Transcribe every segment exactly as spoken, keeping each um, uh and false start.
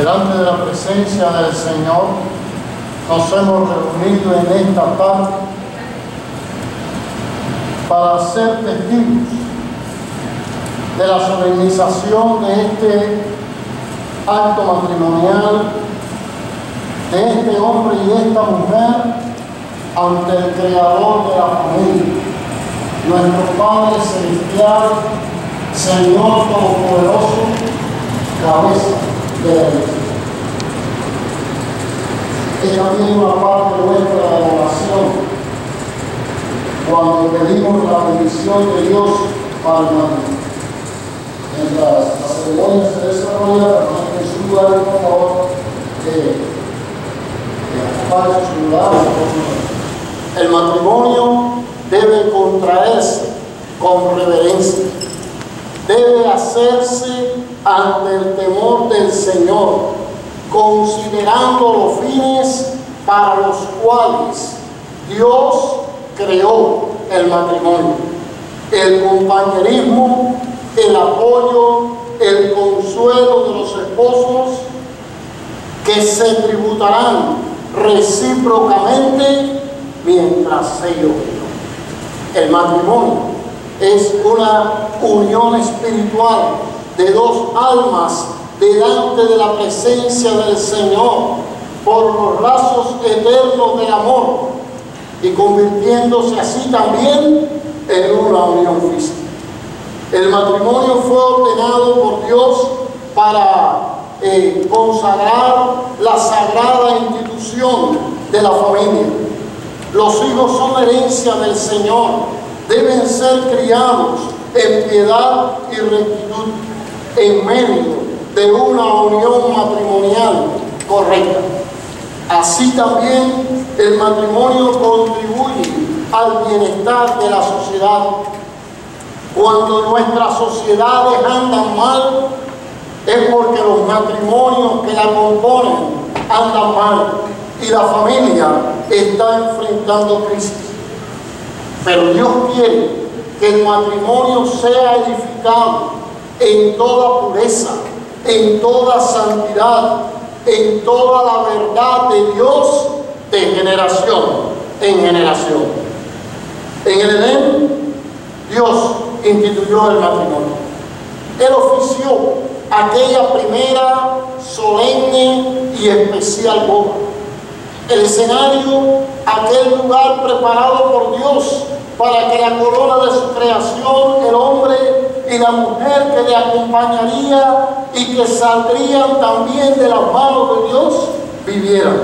delante de la presencia del Señor, nos hemos reunido en esta tarde para ser testigos de la solemnización de este acto matrimonial, de este hombre y de esta mujer ante el Creador de la familia, nuestro Padre Celestial, Señor Todopoderoso, cabeza de la iglesia. Es también una parte nuestra de la oración cuando pedimos la bendición de Dios para el matrimonio. Mientras la ceremonia se desarrolla, permanezcan en su lugar, por favor, que acompañe su lugar. El matrimonio debe contraerse con reverencia, debe hacerse ante el temor del Señor, considerando los fines para los cuales Dios creó el matrimonio: el compañerismo, el apoyo, el consuelo de los esposos, que se tributarán recíprocamente mientras ellos vivan. El matrimonio es una unión espiritual de dos almas delante de la presencia del Señor por los lazos eternos del amor, y convirtiéndose así también en una unión física. El matrimonio fue ordenado por Dios para eh, consagrar la sagrada institución de la familia. Los hijos son herencia del Señor, deben ser criados en piedad y rectitud en medio de una unión matrimonial correcta. Así también el matrimonio contribuye al bienestar de la sociedad. Cuando nuestras sociedades andan mal, es porque los matrimonios que la componen andan mal y la familia está enfrentando crisis. Pero Dios quiere que el matrimonio sea edificado en toda pureza, en toda santidad, en toda la verdad de Dios, de generación en generación. En el Edén, Dios instituyó el matrimonio. Él ofició aquella primera solemne y especial boda. El escenario, aquel lugar preparado por Dios para que la corona de su creación, el hombre y la mujer que le acompañaría y que saldrían también de las manos de Dios, vivieran.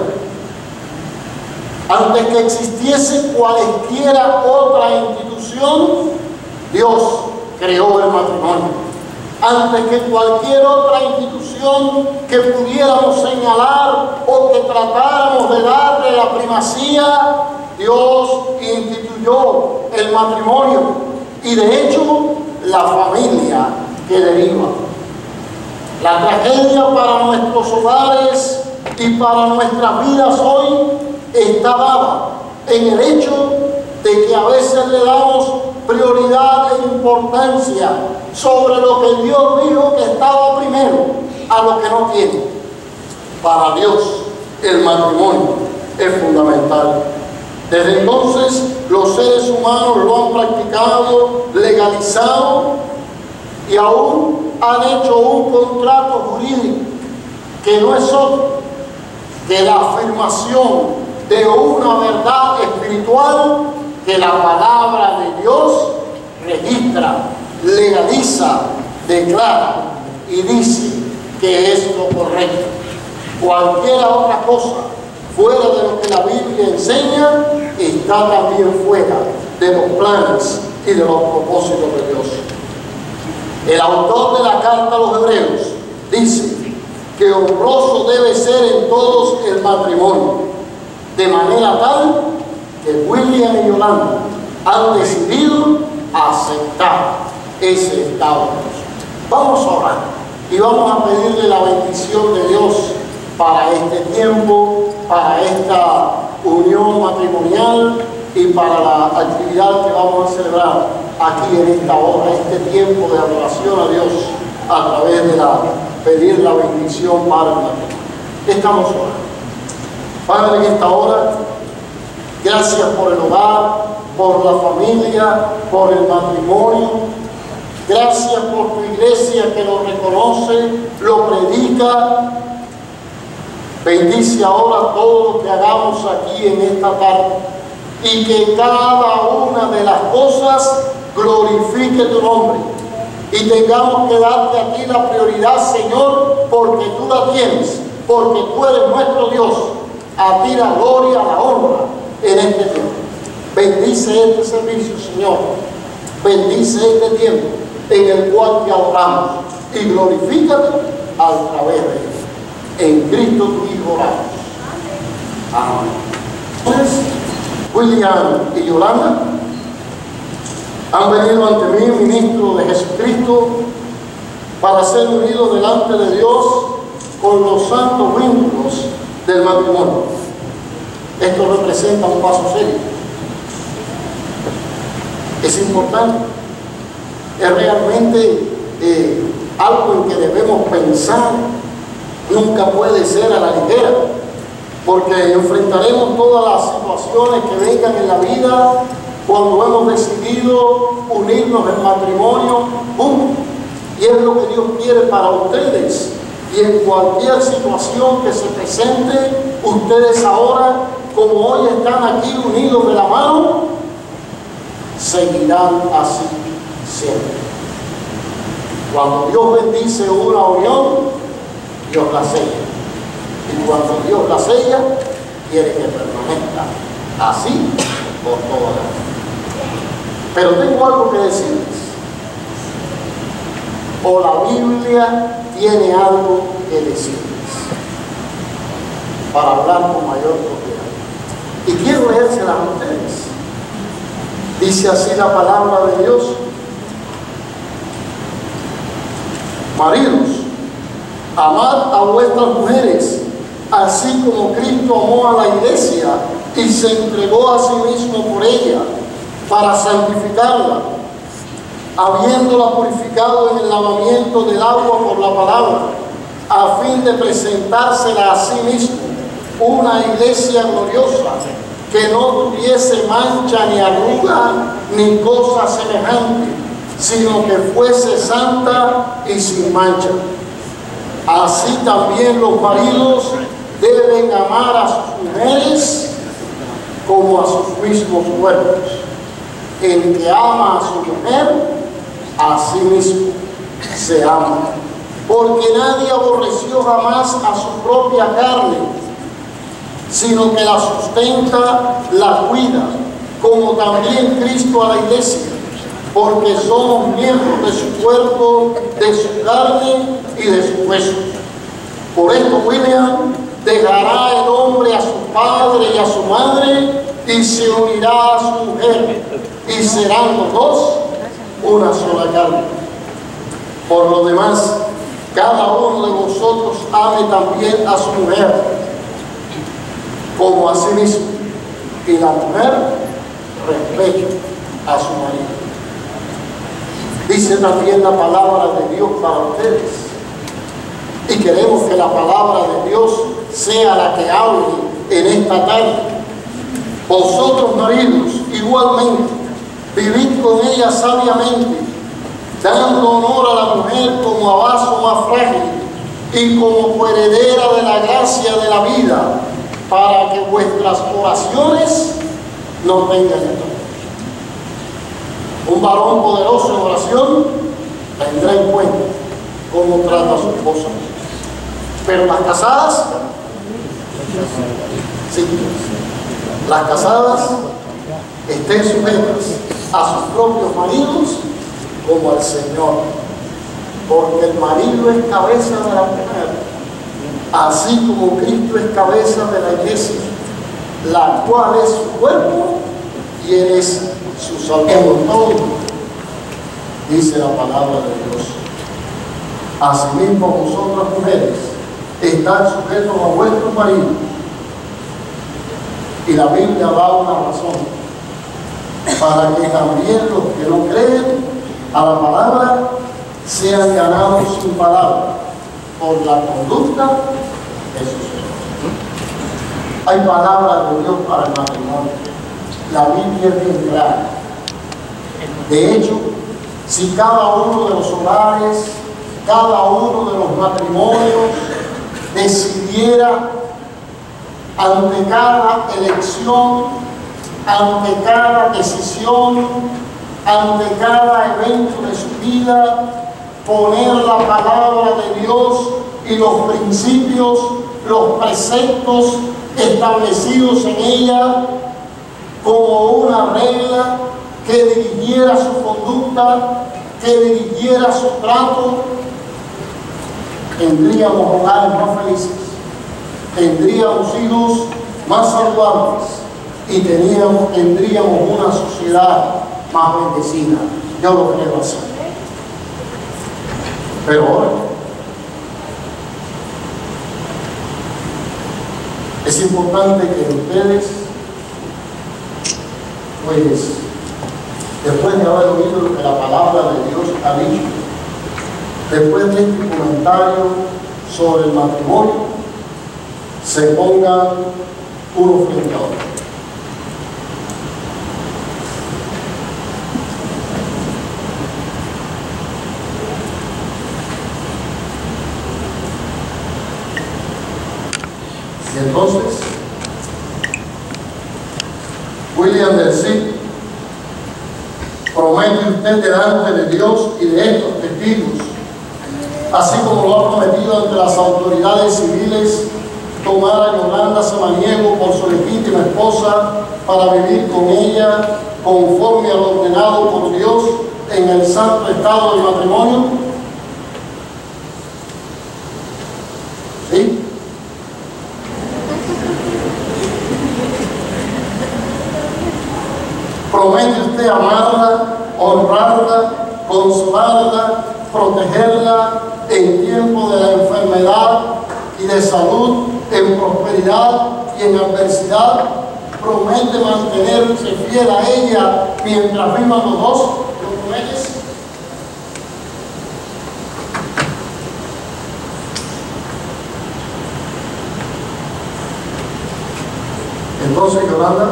Antes que existiese cualesquiera otra institución, Dios creó el matrimonio. Antes que cualquier otra institución que pudiéramos señalar o que tratáramos de darle la primacía, Dios instituyó el matrimonio y de hecho la familia que deriva. La tragedia para nuestros hogares y para nuestras vidas hoy está dada en el hecho de que a veces le damos prioridad e importancia sobre lo que Dios dijo que estaba primero a lo que no tiene. Para Dios el matrimonio es fundamental. Desde entonces los seres humanos lo han practicado, legalizado y aún han hecho un contrato jurídico que no es otro que la afirmación de una verdad espiritual que la palabra de Dios registra, legaliza, declara y dice que es lo correcto. Cualquier otra cosa fuera de lo que la Biblia enseña está también fuera de los planes y de los propósitos de Dios. El autor de la carta a los Hebreos dice que honroso debe ser en todos el matrimonio, de manera tal que William y Yolanda han decidido aceptar ese estado. Vamos a orar y vamos a pedirle la bendición de Dios para este tiempo, para esta unión matrimonial y para la actividad que vamos a celebrar aquí en esta hora, este tiempo de adoración a Dios a través de la, pedir la bendición para el matrimonio. Estamos orando. Padre, en esta hora, gracias por el hogar, por la familia, por el matrimonio. Gracias por tu iglesia que lo reconoce, lo predica. Bendice ahora todo lo que hagamos aquí en esta tarde y que cada una de las cosas glorifique tu nombre y tengamos que darte a ti la prioridad, Señor, porque tú la tienes, porque tú eres nuestro Dios. A ti la gloria, la honra en este tiempo. Bendice este servicio, Señor. Bendice este tiempo en el cual te adoramos y glorifícate a través de él. En Cristo tu Hijo oramos. Amén. Entonces, William y Yolanda han venido ante mí, ministro de Jesucristo, para ser unidos delante de Dios con los santos vínculos del matrimonio. Esto representa un paso serio. Es importante. Es realmente eh, algo en que debemos pensar. Nunca puede ser a la ligera, porque enfrentaremos todas las situaciones que vengan en la vida cuando hemos decidido unirnos en matrimonio juntos. Y es lo que Dios quiere para ustedes. Y en cualquier situación que se presente, ustedes ahora, como hoy están aquí unidos de la mano, seguirán así siempre. Cuando Dios bendice una unión, Dios la sella. Y cuando Dios la sella, quiere que permanezca así por toda la vida. Pero tengo algo que decirles. O la Biblia tiene algo que decirles para hablar con mayor propiedad. Y quiero leérselas a ustedes. Dice así la palabra de Dios: maridos, amad a vuestras mujeres, así como Cristo amó a la iglesia y se entregó a sí mismo por ella, para santificarla, habiéndola purificado en el lavamiento del agua por la palabra, a fin de presentársela a sí mismo una iglesia gloriosa, que no tuviese mancha ni arruga ni cosa semejante, sino que fuese santa y sin mancha. Así también los maridos deben amar a sus mujeres como a sus mismos cuerpos. El que ama a su mujer, a sí mismo se ama. Porque nadie aborreció jamás a su propia carne, sino que la sustenta, la cuida, como también Cristo a la iglesia, porque somos miembros de su cuerpo, de su carne y de su hueso. Por esto William dejará el hombre a su padre y a su madre y se unirá a su mujer, y serán los dos una sola carne. Por lo demás, cada uno de vosotros ame también a su mujer como a sí mismo, y la mujer respete a su marido. Dice también la palabra de Dios para ustedes, y queremos que la palabra de Dios sea la que hable en esta tarde. Vosotros, maridos, igualmente, vivid con ella sabiamente, dando honor a la mujer como a vaso más frágil y como coheredera de la gracia de la vida, para que vuestras oraciones no tengan error. Un varón poderoso en oración tendrá en cuenta cómo trata a su esposa. Pero las casadas, sí, las casadas estén sujetas a sus propios maridos como al Señor, porque el marido es cabeza de la mujer, así como Cristo es cabeza de la iglesia, la cual es su cuerpo y Él es su Salvador. Todo, dice la palabra de Dios. Asimismo vosotras mujeres, están sujetos a vuestros maridos. Y la Biblia da una razón para que también los que no creen a la palabra sean ganados sin palabra por la conducta de sus Hay palabras de Dios para el matrimonio. La Biblia es bien clara. De hecho, si cada uno de los hogares, cada uno de los matrimonios decidiera ante cada elección, ante cada decisión, ante cada evento de su vida, poner la palabra de Dios y los principios, los preceptos establecidos en ella como una regla que dirigiera su conducta, que dirigiera su trato, tendríamos hogares más felices, tendríamos hijos más saludables y tendríamos, tendríamos una sociedad más bendecida. Yo lo creo así. Pero ahora es importante que ustedes, pues, después de haber oído lo que la palabra de Dios ha dicho, después de este comentario sobre el matrimonio, se pongan uno frente a otro. Y entonces, William del Cid, promete usted delante de Dios y de estos testigos, así como lo ha prometido ante las autoridades civiles, tomar a Yolanda Samaniego por su legítima esposa para vivir con ella conforme a lo ordenado por Dios en el santo estado del matrimonio. ¿Sí? Promete usted amarla, honrarla, consolarla, protegerla en tiempo de la enfermedad y de salud, en prosperidad y en adversidad. Promete mantenerse fiel a ella mientras vivan los dos. ¿Lo prometes? Entonces, Yolanda,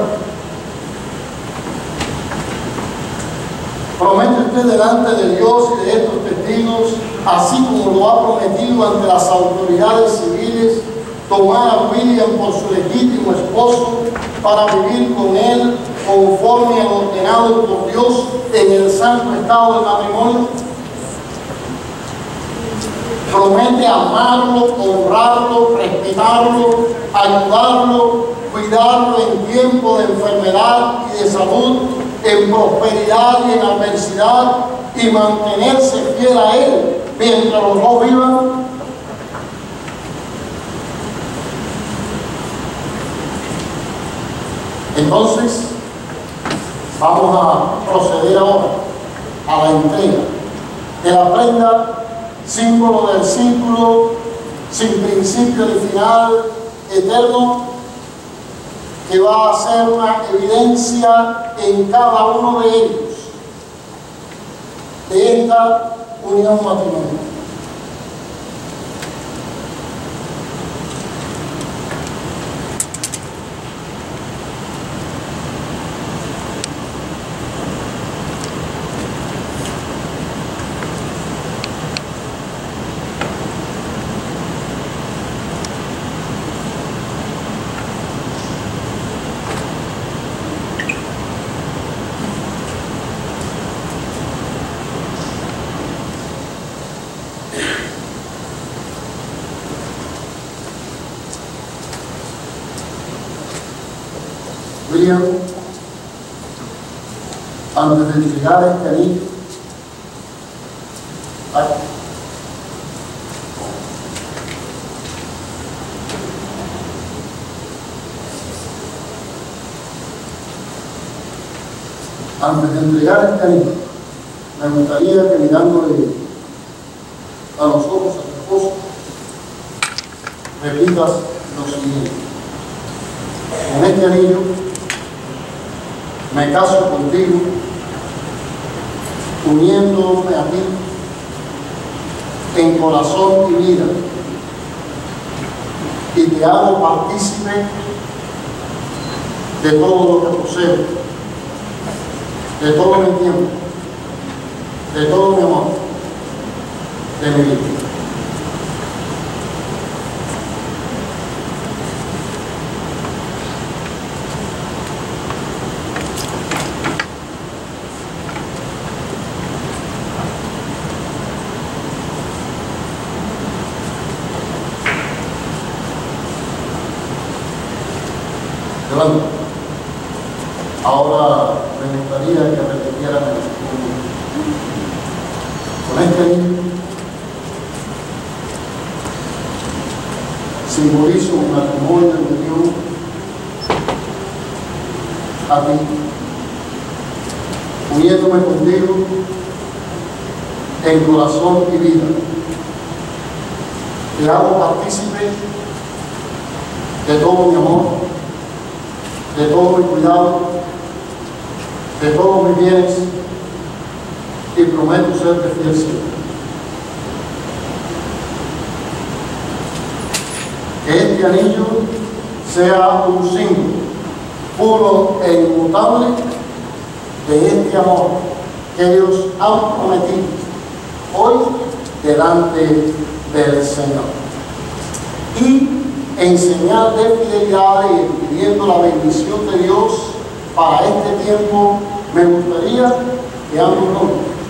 promete usted delante de Dios y de estos testigos, así como lo ha prometido ante las autoridades civiles, tomar a William por su legítimo esposo para vivir con él conforme a lo ordenado por Dios en el santo estado del matrimonio. Promete amarlo, honrarlo, respetarlo, ayudarlo, cuidarlo en tiempo de enfermedad y de salud, en prosperidad y en adversidad, y mantenerse fiel a él mientras los dos vivan. Entonces, vamos a proceder ahora a la entrega de la prenda, símbolo del círculo sin principio ni final, eterno, que va a ser una evidencia en cada uno de ellos de esta unión matrimonial. William, antes de entregar este anillo, antes de entregar este anillo, me gustaría que mirándole a los ojos a tu esposo, repitas lo siguiente: con este anillo me caso contigo, uniéndome a ti en corazón y vida, y te hago partícipe de todo lo que poseo, de todo mi tiempo, de todo mi amor, de mi vida. Ahora me gustaría que repitieran con este himno. Simbolizo un matrimonio de unión a ti, uniéndome contigo en corazón y vida. Te hago partícipe de todo mi amor, de todo mi cuidado, de todos mis bienes, y prometo serte fiel siempre. Que este anillo sea un símbolo puro e inmutable de este amor que Dios ha prometido hoy delante del Señor. Y en señal de fidelidad y pidiendo la bendición de Dios para este tiempo, me gustaría que ambos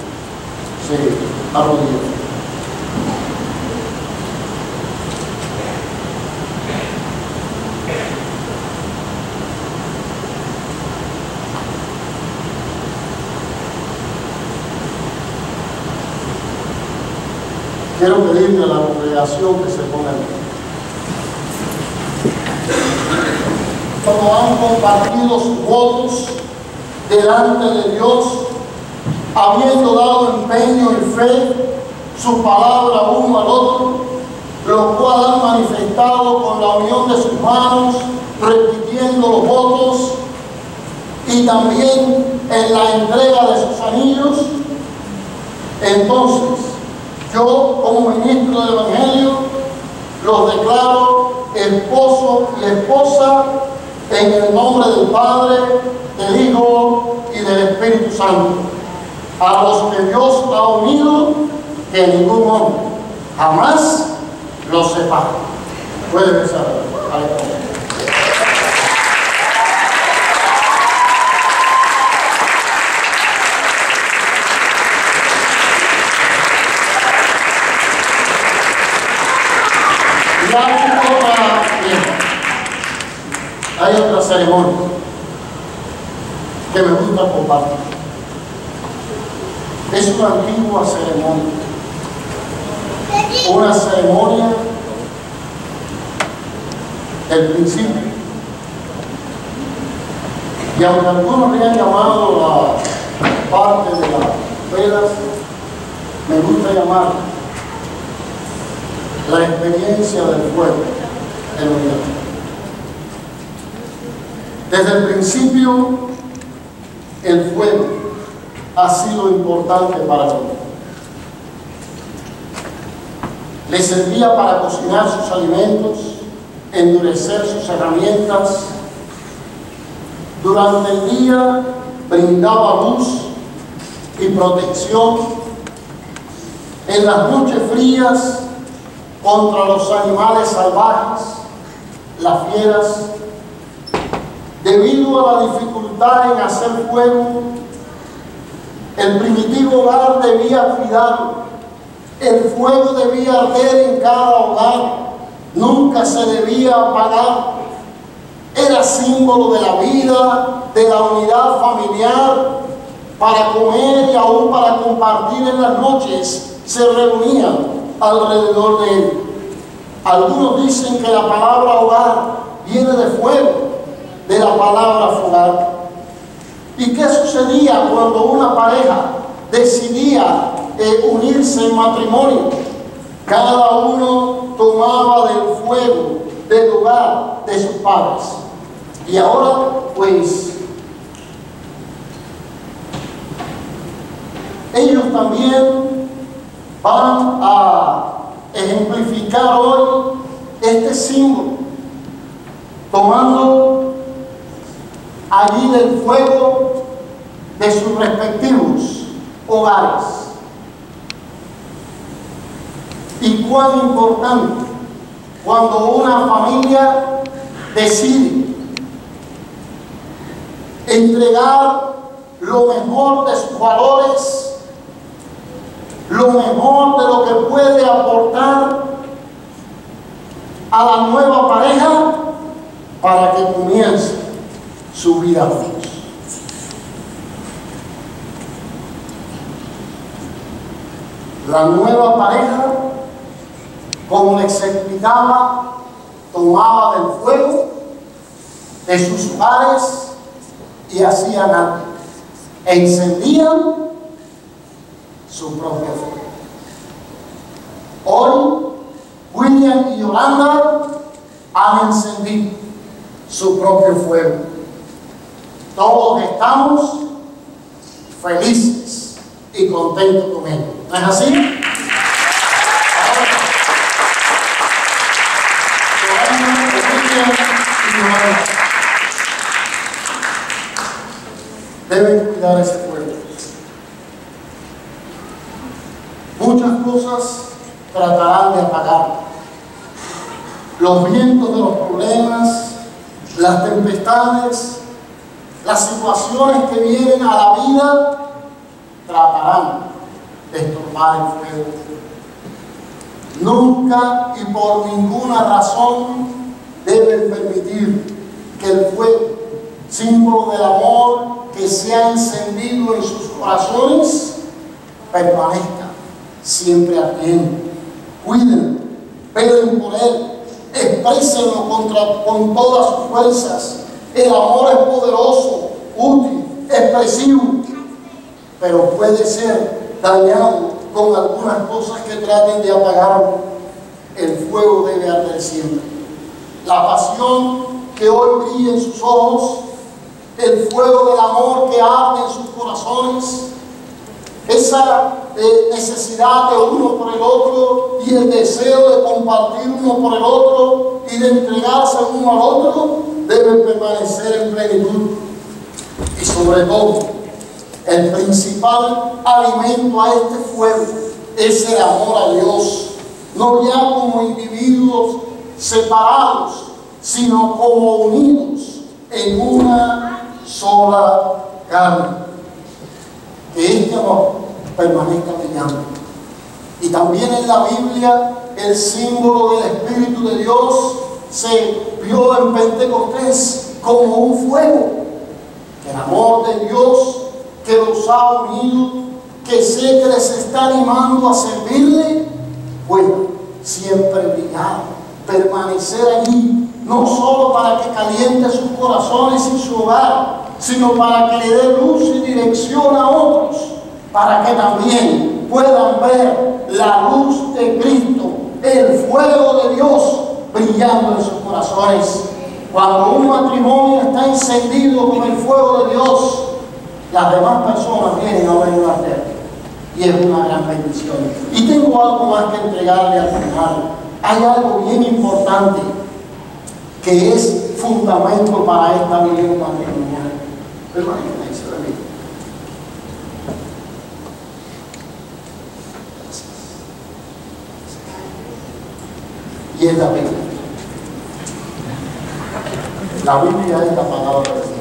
se arrodillen. Quiero pedirle a la congregación que se ponga en pie. Como han compartido sus votos delante de Dios, habiendo dado empeño y fe, su palabra uno al otro, lo cual han manifestado con la unión de sus manos, repitiendo los votos, y también en la entrega de sus anillos. Entonces, yo, como ministro del Evangelio, los declaro esposo y esposa en el nombre del Padre, del Hijo y del Espíritu Santo, a los que Dios ha unido, que ningún hombre jamás los separe. Puede besar al Espíritu. Hay otra ceremonia que me gusta compartir. Es una antigua ceremonia, una ceremonia del principio, y aunque algunos le han llamado la parte de las velas, me gusta llamar la experiencia del fuego en la unidad. Desde el principio, el fuego ha sido importante para mí. Le servía para cocinar sus alimentos, endurecer sus herramientas. Durante el día brindaba luz y protección. En las noches frías, contra los animales salvajes, las fieras. Debido a la dificultad en hacer fuego, el primitivo hogar debía cuidarlo. El fuego debía arder en cada hogar, nunca se debía apagar. Era símbolo de la vida, de la unidad familiar. Para comer y aún para compartir en las noches se reunían alrededor de él. Algunos dicen que la palabra hogar viene de fuego, de la palabra fogar. ¿Y qué sucedía cuando una pareja decidía eh, unirse en matrimonio? Cada uno tomaba del fuego del hogar de sus padres. Y ahora, pues, ellos también van a ejemplificar hoy este símbolo, tomando allí del fuego de sus respectivos hogares. Y cuán importante cuando una familia decide entregar lo mejor de sus valores, lo mejor de lo que puede aportar a la nueva pareja para que comience su vida juntos. La nueva pareja, como les explicaba, tomaba del fuego de sus hogares y hacían algo, encendían su propio fuego. Hoy, William y Yolanda han encendido su propio fuego. Todos estamos felices y contentos con ello. ¿No es así? Ahora, deben cuidar ese fuego. Muchas cosas tratarán de apagar. Los vientos de los problemas, las tempestades, las situaciones que vienen a la vida tratarán de estorbar el fuego. Nunca y por ninguna razón deben permitir que el fuego, símbolo del amor que se ha encendido en sus corazones, permanezca siempre ardiendo. Cuídenlo, velen por él, exprésenlo contra, con todas sus fuerzas. El amor es poderoso, útil, expresivo, pero puede ser dañado con algunas cosas que traten de apagarlo. El fuego debe arder siempre. La pasión que hoy brilla en sus ojos, el fuego del amor que arde en sus corazones, esa eh, necesidad de uno por el otro y el deseo de compartir uno por el otro y de entregarse uno al otro, debe permanecer en plenitud. Y sobre todo, el principal alimento a este fuego es el amor a Dios, no ya como individuos separados, sino como unidos en una sola carne. Que este amor permanezca brillando. Y también en la Biblia el símbolo del Espíritu de Dios se vio en Pentecostés como un fuego. El amor de Dios que los ha unido, que sé que les está animando a servirle, pueda siempre brillar, permanecer allí, no solo para que caliente sus corazones y su hogar, sino para que le dé luz y dirección a otros, para que también puedan ver la luz de Cristo, el fuego de Dios brillando en sus corazones. Cuando un matrimonio está encendido con el fuego de Dios, las demás personas vienen a ver la tierra y es una gran bendición. Y tengo algo más que entregarle al final. Hay algo bien importante que es fundamento para esta vida matrimonial. Permanentemente, se repite. Y es la Biblia. La Biblia es la palabra de Dios.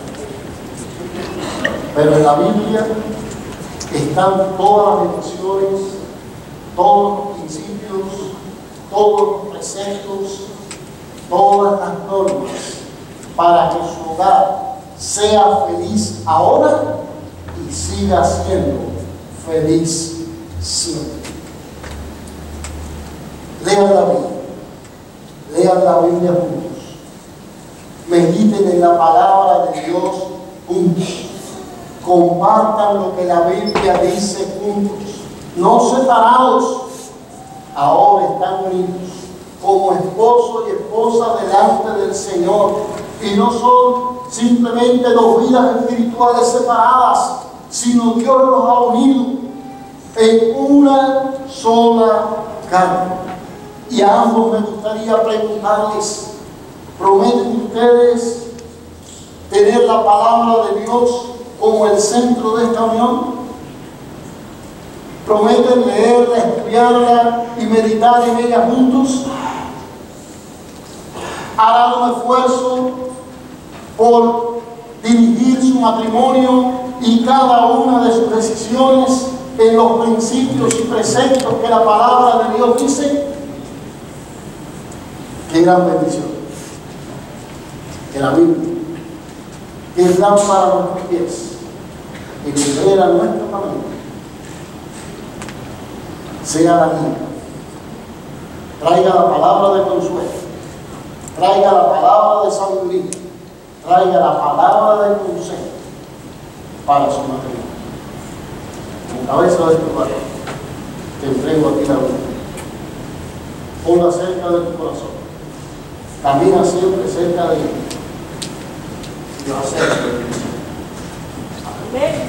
Pero en la Biblia están todas las bendiciones, todos los principios, todos los preceptos, todas las normas para que su hogar sea feliz ahora y siga siendo feliz siempre. Lean la Biblia, lean la Biblia juntos, mediten en la palabra de Dios juntos, compartan lo que la Biblia dice juntos, no separados, ahora están unidos como esposo y esposa delante del Señor, y no son simplemente dos vidas espirituales separadas, sino Dios los ha unido en una sola carne. Y a ambos me gustaría preguntarles, ¿prometen ustedes tener tener la palabra de Dios como el centro de esta unión? ¿Prometen leerla, estudiarla y meditar en ella juntos? ¿Harán un esfuerzo por dirigir su matrimonio y cada una de sus decisiones en los principios y preceptos que la palabra de Dios dice? ¡Qué gran bendición! Que la Biblia, que es lámpara a nuestros pies y lumbrera nuestro camino, sea la guía, traiga la palabra de consuelo, traiga la palabra de sabiduría, traiga la palabra de consejo para su matrimonio. En cabeza de tu barrio, te entrego a ti la vida. Ponla cerca de tu corazón. Camina siempre cerca de él. Dios acerca de ti. Amén.